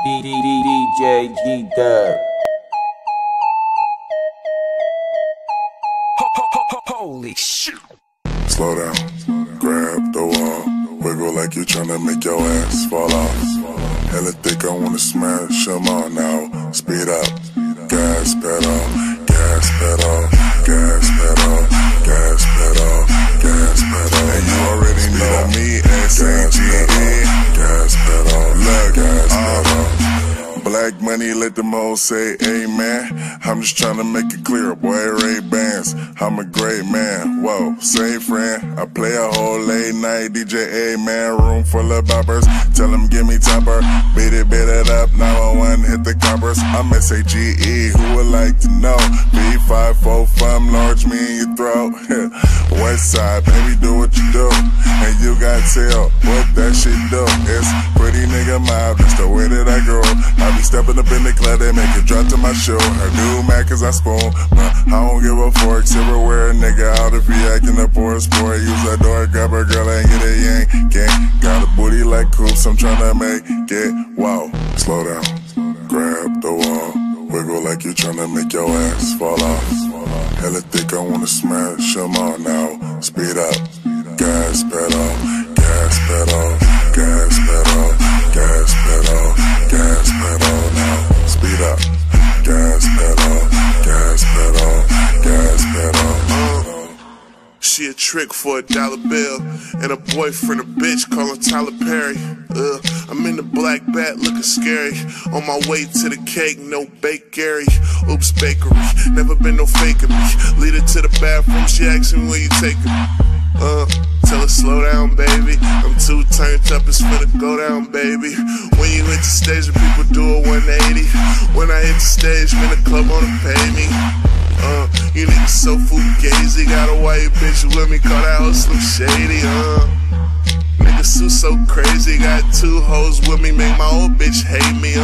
DJ G-Dub. Holy shit. Slow down, grab the wall, wiggle like you tryna make your ass fall off. Hella thick, I wanna smash them all now. Speed up, gas pedal, gas pedal, gas pedal, gas pedal, gas pedal. And you already know me, S-A-G-E. Gas pedal, look, gas pedal. Black money, let them all say amen. I'm just tryna make it clear, boy, Ray-Bans. I'm a great man, whoa, same friend. I play a whole late night DJ, man, room full of boppers. Tell them give me topper, beat it up, 911, hit the coppers. I'm S-A-G-E, who would like to know? B545, from large me in your throat. West side, baby, do what you do. And you got tell what that shit do. It's pretty nigga mob, that's the way that I grow. I be stepping up in the club, they make it drop to my show. I do mad cause I spoon, but I don't give a fork. Silverware, nigga, out if he acting up for a sport. Use that door, grab a girl and get a yank. Gang, got a booty like coops, I'm tryna make it. Wow, slow down, grab the wall, wiggle like you tryna make your ass fall off. Hella thick, I wanna smash them all now. Speed up, gas pedal, gas pedal, gas pedal, gas pedal, gas pedal now. Speed up, gas pedal, gas pedal, gas pedal. She a trick for $1 bill, and a boyfriend a bitch call him Tyler Perry. I'm in the black bat looking scary. On my way to the cake, no bakery. Oops, bakery, never been no faking me. Lead her to the bathroom, she asks me where you taking me. Tell her slow down, baby. I'm too turned up, it's finna go down, baby. When you hit the stage, the people do a 180. When I hit the stage, man, the club wanna pay me. You niggas so fugazi. Got a white bitch with me, call that hoe Slim Shady. Niggas so crazy. Got 2 hoes with me, make my old bitch hate me.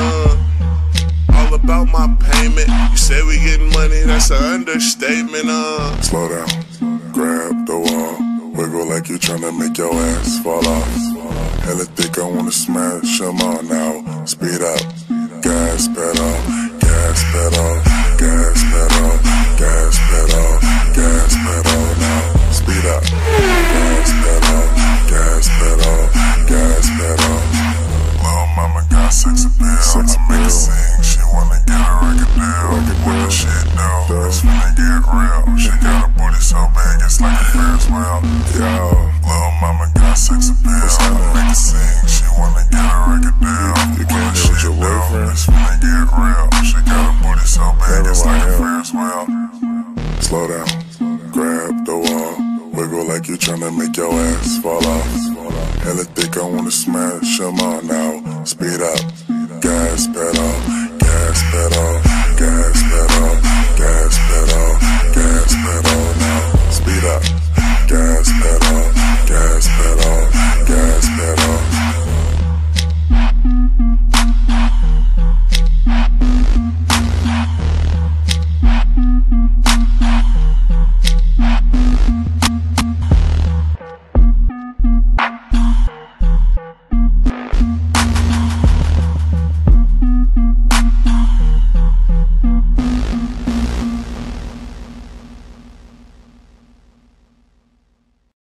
All about my payment. You say we getting money, that's an understatement. Slow down, grab the wall, wiggle like you tryna make your ass fall off. Hella thick, I wanna smash them all now. Speed up, gas pedal, gas pedal, gas pedal, gas pedal, gas pedal now. Speed up, gas pedal, gas pedal, gas pedal. Lil' mama got sex appeal, I make her sing, she wanna get a record deal. What the shit do, it's finna get real. She got a booty so big, it's like a Ferris wheel. Yo, lil' mama got sex appeal, I make her sing, she wanna get a record deal. You can't do with your boyfriend. It's finna get real. She got a booty so big, it's like a Ferris wheel. Slow down, grab the wall, wiggle like you tryna make your ass fall off. Hella thick, I wanna smash them all now. Speed up, gas pedal, gas pedal,